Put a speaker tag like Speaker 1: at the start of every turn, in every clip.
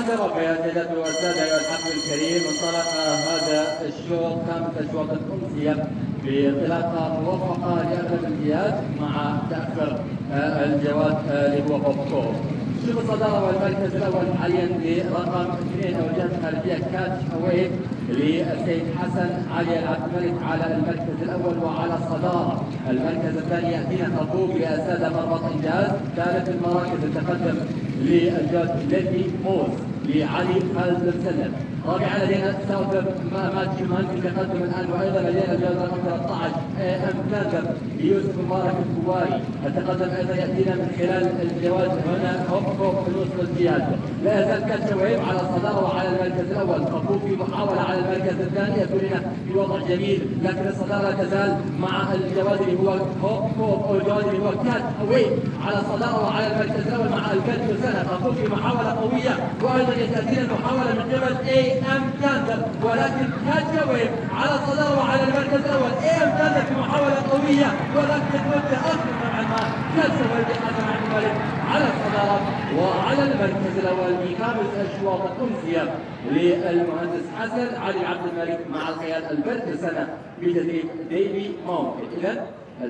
Speaker 1: حسب قيادته والسادة أيها الحفل الكريم، انطلق هذا الشوط خامس الأشواط الأمسية بانطلاقة موفقة لأغلب الجهات مع تأخر الجواد اللي هو بوبكو. شوف الصدارة والمركز الأول حاليا برقم 2 أو الجهة الخارجية كاتش أوي للسيد حسن علي عبد الملك على المركز الأول وعلى الصدارة. المركز الثاني يأتينا خطوب للسادة مربط إنجاز. ثالث المراكز التقدم للجهة ليدي موز لعلي خالد المسلم. رابعا لدينا ساوث مات شمان في تقدم الان، وايضا لدينا الجهاز رقم 13 ام كاندر ليوسف مبارك الكواري. التقدم ايضا ياتينا من خلال الجواز هنا هوب في نصف الجهاز. لا يزال كاتشويف على الصداره وعلى المركز الاول. خطوب في محاوله على المركز الثاني يكون في وضع جميل، لكن الصداره لا تزال مع الجواز اللي هو هوب او الجواز اللي هو كات اوي على الصداره وعلى المركز الاول مع الكاتشو سنه. خطوب في محاوله قويه، وايضا ياتينا المحاوله من قبل اي ام كاندر، ولكن كاتشويف على الصداره وعلى المركز الاول. اي ام كاندر في محاوله قويه، ولكن متاخر نوعا ما. كاتشويف بحسن عبد الملك على الصداره وعلى المركز الاول بخامس اشواط الامسيه للمهندس حسن علي عبد الملك مع القياده البرد سنه بتدريب ديفي ماونت. اذا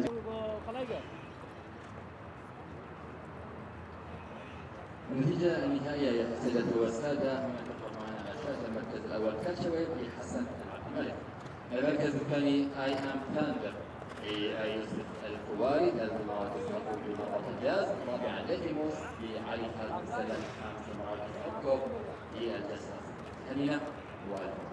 Speaker 1: النتيجة النهائية يا سيدتي والسادة هنا تظهر معنا على الشاشة. المركز الأول كاتشويف لحسن عبد الملك. المركز الثاني اي ام ثاندر ليوسف الكواري. ثالث المراكز مطلوب لمربط الجاز. رابعا ليتيموس لعلي خالد السلم. خامس المراكز الكوب للجساس. هنيئا والمبروك.